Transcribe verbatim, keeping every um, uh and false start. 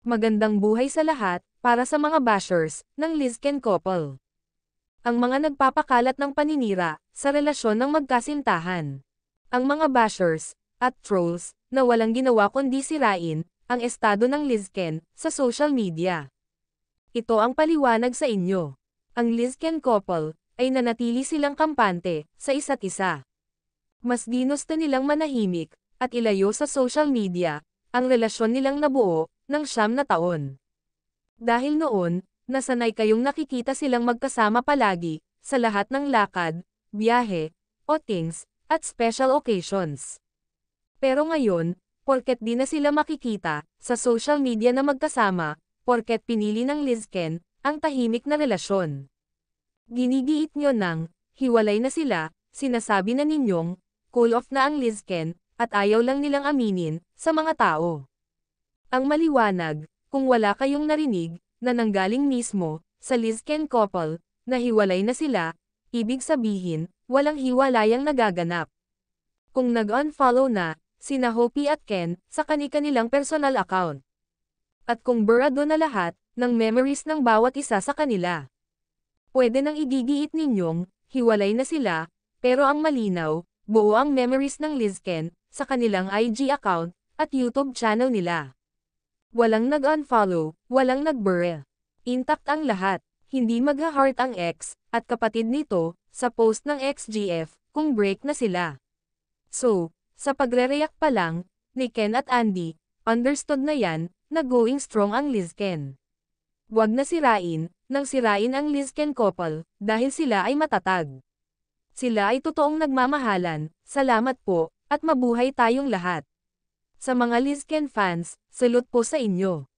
Magandang buhay sa lahat, para sa mga bashers, ng Lizken couple. Ang mga nagpapakalat ng paninira, sa relasyon ng magkasintahan. Ang mga bashers, at trolls, na walang ginawa kundi sirain, ang estado ng Lizken, sa social media. Ito ang paliwanag sa inyo. Ang Lizken couple, ay nanatili silang kampante, sa isa't isa. Mas ginusto nilang manahimik, at ilayo sa social media, ang relasyon nilang nabuo, ng siyam na taon. Dahil noon, nasanay kayong nakikita silang magkasama palagi, sa lahat ng lakad, biyahe, outings, at special occasions. Pero ngayon, porket di na sila makikita, sa social media na magkasama, porket pinili ng Lizken, ang tahimik na relasyon. Ginigiit nyo nang, hiwalay na sila, sinasabi na ninyong, cool off na ang Lizken, at ayaw lang nilang aminin, sa mga tao. Ang maliwanag, kung wala kayong narinig, na nanggaling mismo, sa Lizken couple, na hiwalay na sila, ibig sabihin, walang hiwalayang nagaganap. Kung nag-unfollow na, sina Hopi at Ken, sa kani-kanilang personal account. At kung burado na lahat, ng memories ng bawat isa sa kanila. Pwede nang igigiit ninyong, hiwalay na sila, pero ang malinaw, buo ang memories ng Lizken, sa kanilang I G account, at YouTube channel nila. Walang nag-unfollow, walang nag-burrel. Intact ang lahat, hindi mag-heart ang ex, at kapatid nito, sa post ng X G F, kung break na sila. So, sa pagre-react pa lang, ni Ken at Andy, understood na yan, na going strong ang Lizken. Wag na sirain, nang sirain ang Lizken couple, dahil sila ay matatag. Sila ay totoong nagmamahalan, salamat po, at mabuhay tayong lahat. Sa mga Lizken fans, salute po sa inyo.